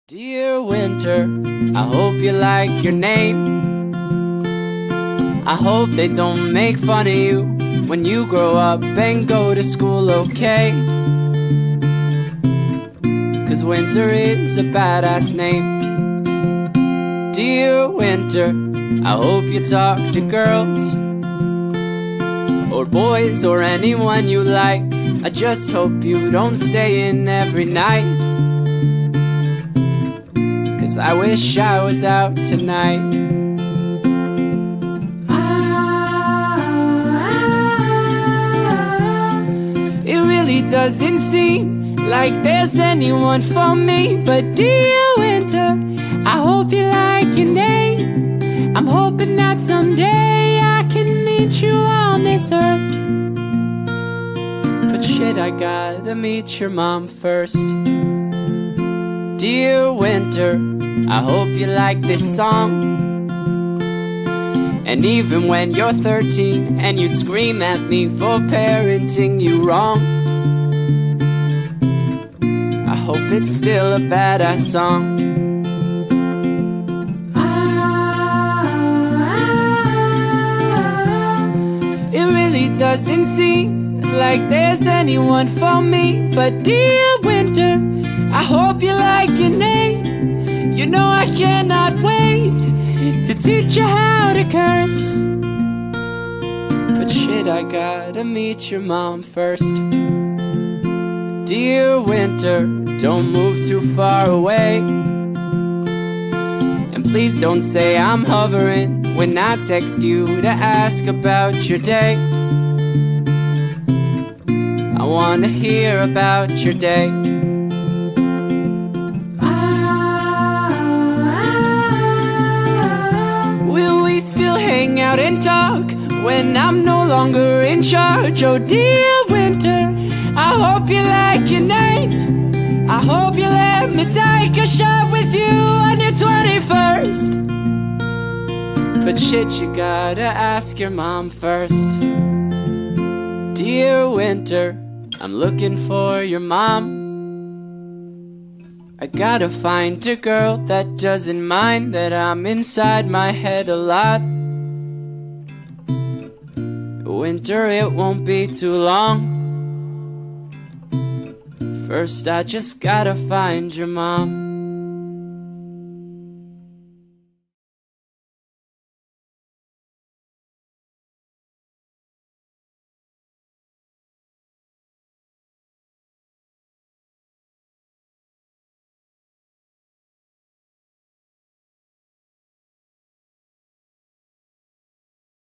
Dear winter, I hope you like your name. I hope they don't make fun of you when you grow up and go to school, okay? 'Cause winter is a badass name. Dear winter, I hope you talk to girls or boys or anyone you like. I just hope you don't stay in every night, 'cause I wish I was out tonight. It really doesn't seem like there's anyone for me. But dear winter, I hope you like your name. I'm hoping that someday I can meet you on this earth. But shit, I gotta meet your mom first. Dear winter, I hope you like this song. And even when you're 13 and you scream at me for parenting you wrong, I hope it's still a badass song. It really doesn't seem like there's anyone for me. But dear winter, I hope you like your name. You know I cannot wait to teach you how to curse. But shit, I gotta meet your mom first. Dear winter, don't move too far away. And please don't say I'm hovering when I text you to ask about your day. I wanna hear about your day. Will we still hang out and talk when I'm no longer in charge? Oh dear winter, I hope you like your name. I hope you let me take a shot with you on your 21st. But shit, you gotta ask your mom first. Dear winter, I'm looking for your mom. I gotta find a girl that doesn't mind that I'm inside my head a lot. Winter, it won't be too long. First, I just gotta find your mom.